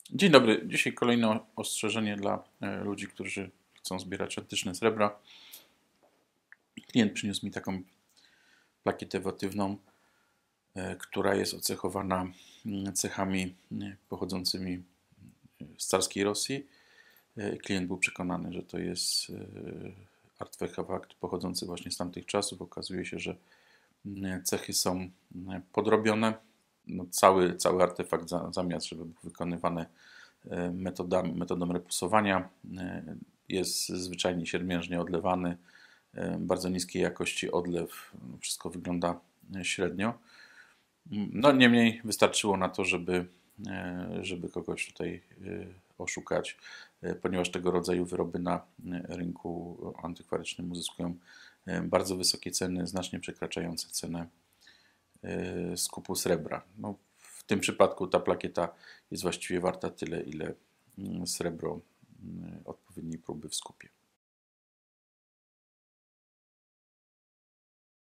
Dzień dobry. Dzisiaj kolejne ostrzeżenie dla ludzi, którzy chcą zbierać antyczne srebra. Klient przyniósł mi taką plakietę wotywną, która jest ocechowana cechami pochodzącymi z carskiej Rosji. Klient był przekonany, że to jest artefakt pochodzący właśnie z tamtych czasów. Okazuje się, że cechy są podrobione. No, cały artefakt, zamiast żeby był wykonywany metodą repusowania, jest zwyczajnie siermiężnie odlewany, bardzo niskiej jakości odlew, wszystko wygląda średnio. No niemniej wystarczyło na to, żeby kogoś tutaj oszukać, ponieważ tego rodzaju wyroby na rynku antykwarycznym uzyskują bardzo wysokie ceny, znacznie przekraczające cenę skupu srebra. No, w tym przypadku ta plakieta jest właściwie warta tyle, ile srebro odpowiedniej próby w skupie.